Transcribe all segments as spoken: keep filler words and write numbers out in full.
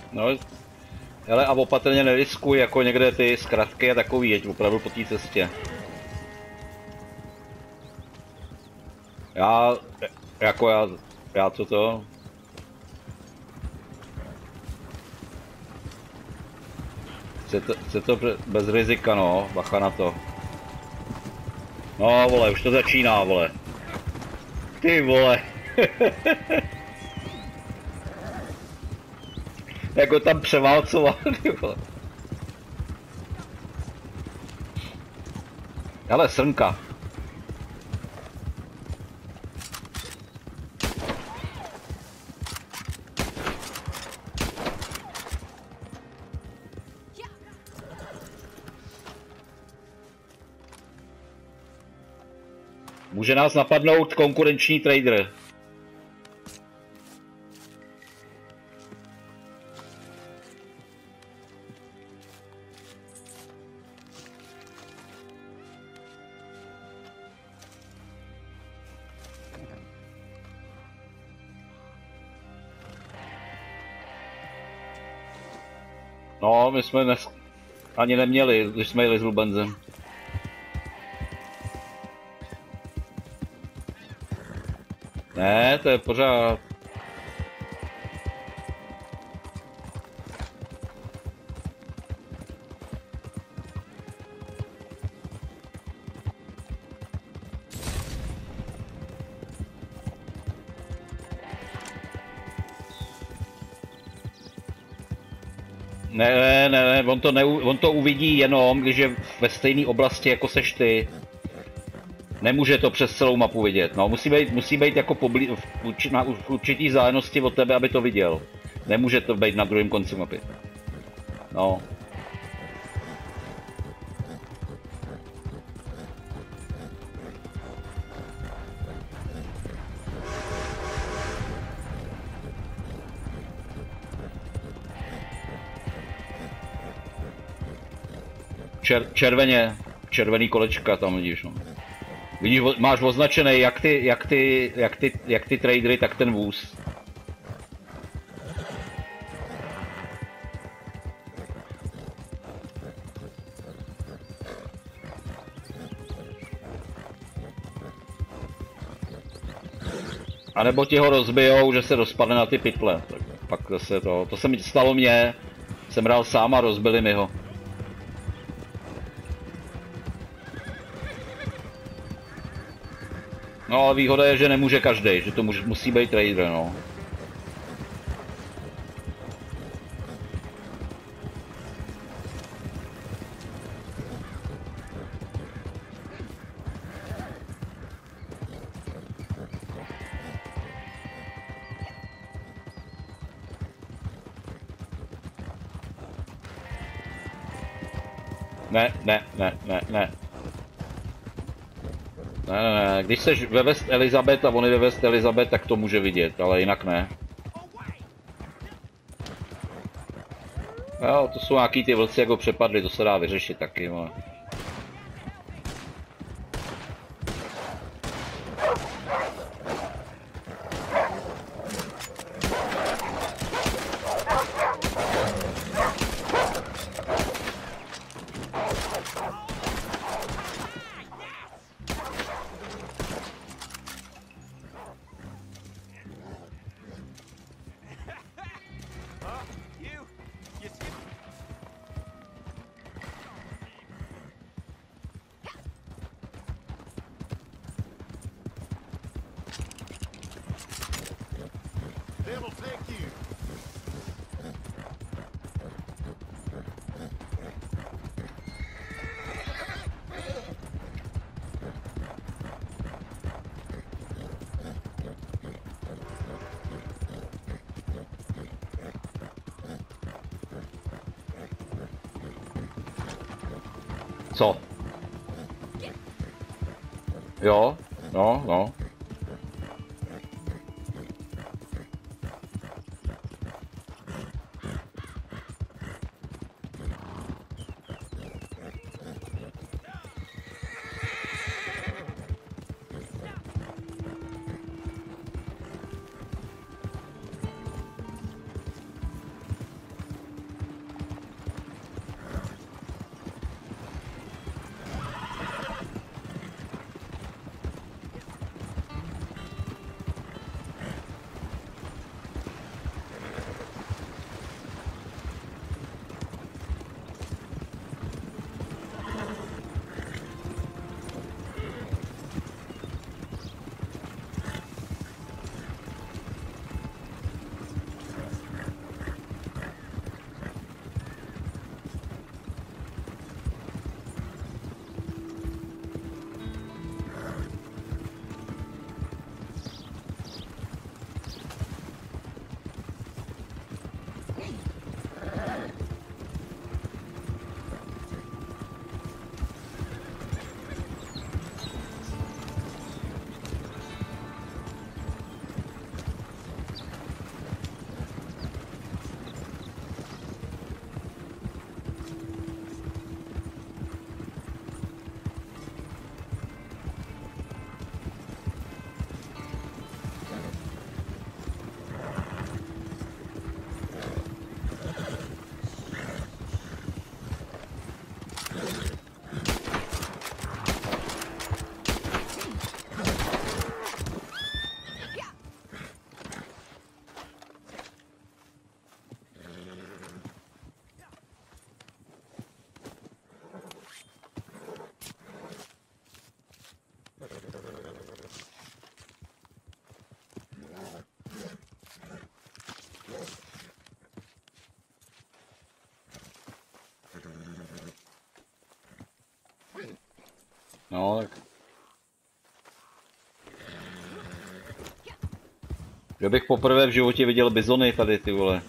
No, ale a opatrně neriskuj jako někde ty zkratky a takový, jeď opravdu po té cestě. Já, jako já, já co to? Chce to, chce to bez rizika, no, bacha na to. No vole, už to začíná, vole. Ty vole. Jak ho tam převálcoval, ty vole. Hele, srnka. Může nás napadnout konkurenční trader. No, my jsme dnes ani neměli, když jsme jeli s Lubenzem. Ne, to je pořád. Ne, ne, ne, on to, ne, on to uvidí jenom, když je ve stejné oblasti jako seš ty. Nemůže to přes celou mapu vidět, no, musí být, musí být jako poblí, v, urči, na, v určitý vzdálenosti od tebe, aby to viděl. Nemůže to být na druhém konci mapy. No. Čer, červeně, červený kolečka tam vidíš, no. Vidíš, máš označený jak ty, jak ty, jak ty, jak ty tradery, tak ten vůz. A nebo ti ho rozbijou, že se rozpadne na ty pytle. Tak pak se to, to se mi stalo mně. Jsem hrál sám a rozbili mi ho. No ale výhoda je, že nemůže každý, že to může, musí být trader, no. Ne, ne, ne, ne, ne. Ne, ne, ne, když seš ve West Elizabeth a on je ve West Elizabeth, tak to může vidět, ale jinak ne. Jo, to jsou nějaký ty vlci, jak ho přepadli, to se dá vyřešit taky, ale... Co? Jo, no, no. No, tak. Já bych poprvé v životě viděl bizony tady, ty vole.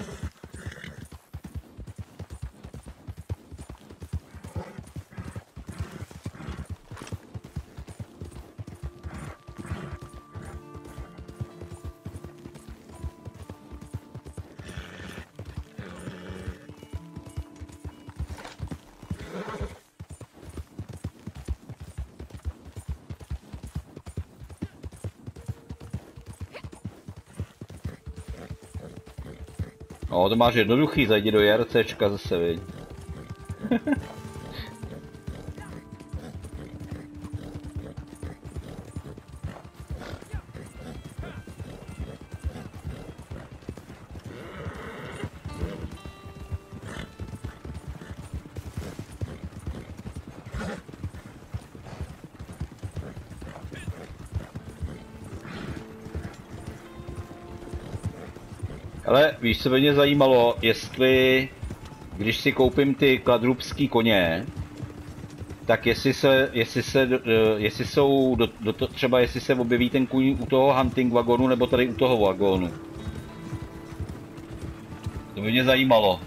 No, to máš jednoduchý, zajdi do JRCčka zase, viď. Ale víš, co by mě zajímalo, jestli, když si koupím ty kladrubský koně, tak jestli se, jestli se, jestli jsou, do, do to, třeba jestli se objeví ten kůň u toho hunting vagonu, nebo tady u toho vagonu. To by mě zajímalo.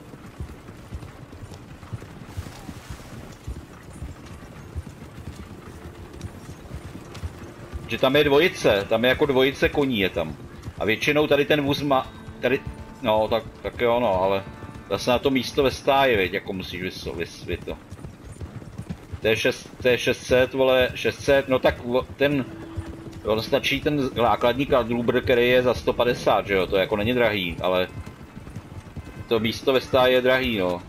Že tam je dvojice, tam je jako dvojice koní je tam. A většinou tady ten vůz má, tady, no tak, tak jo no, ale zase na to místo ve stáji, veď, jako musíš vysvětlit to. To je, šest, to je šest set, vole, šest set, no tak ten, on stačí ten základní kladrubr, který je za sto padesát, že jo, to jako není drahý, ale to místo ve stáji je drahý, no.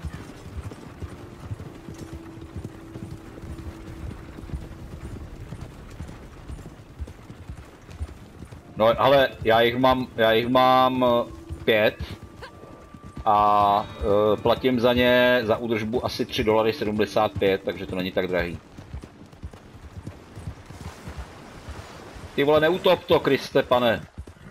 No ale já jich mám, já jich mám pět a e, platím za ně, za údržbu asi tři dolary sedmdesát pět, takže to není tak drahý. Ty vole, neutop to, Kriste, pane.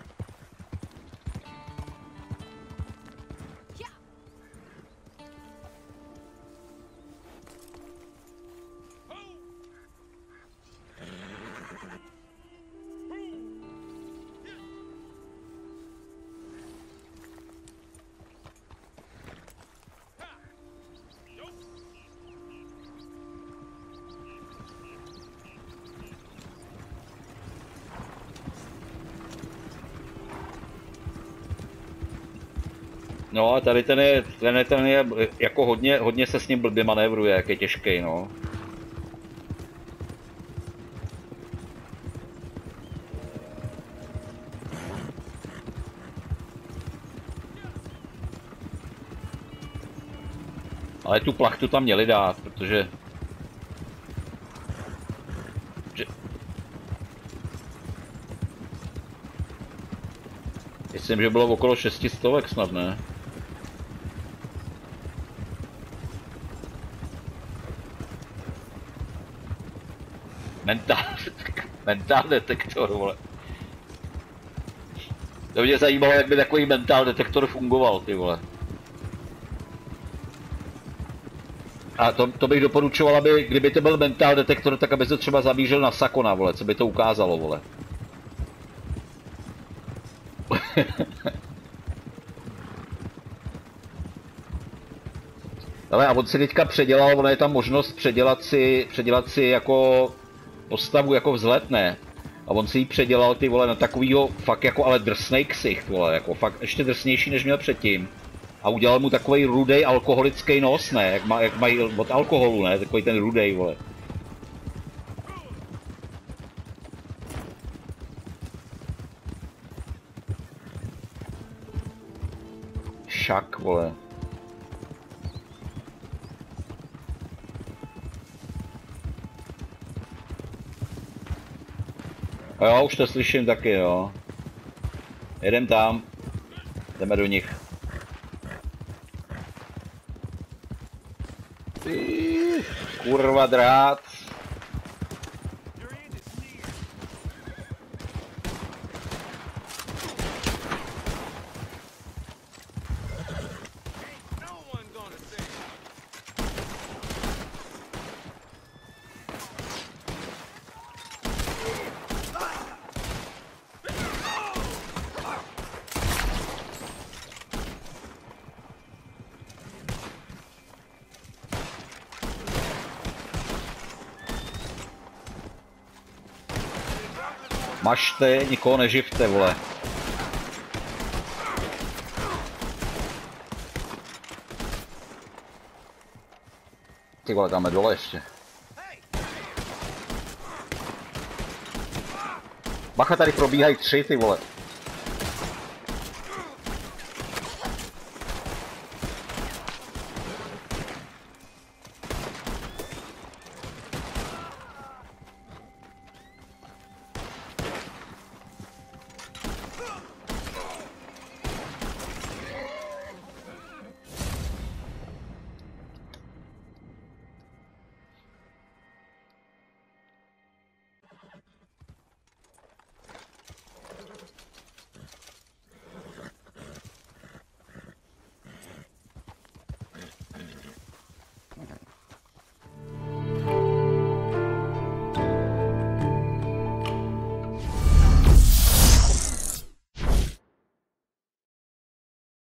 No a tady ten je, ten je, ten je jako hodně, hodně se s ním blbě manévruje, jak je těžký, no. Ale tu plachtu tam měli dát, protože... Že... Myslím, že bylo okolo šesti stovek snad, ne? Mentál, mentál detektor, vole. To mě zajímalo, jak by takový mentál detektor fungoval, ty vole. A to, to bych doporučoval, aby, kdyby to byl mentál detektor, tak aby se třeba zamířil na Sakona, vole, co by to ukázalo, vole. Ale a on si teďka předělal, ona je tam možnost předělat si, předělat si jako postavu jako vzhled, ne? A on si ji předělal, ty vole, na takovýho fakt jako ale drsnej ksicht, vole, jako fakt ještě drsnější, než měl předtím. A udělal mu takový rudej alkoholický nos, ne? Jak, má, jak mají od alkoholu, ne? Takový ten rudej, vole. Šak, vole. A jo, už to slyším taky, jo. Jedem tam. Jdeme do nich. Kurva drát. Mažte, nikoho neživte, vole. Ty vole, dáme dole ještě. Bacha, tady probíhají tři, ty vole.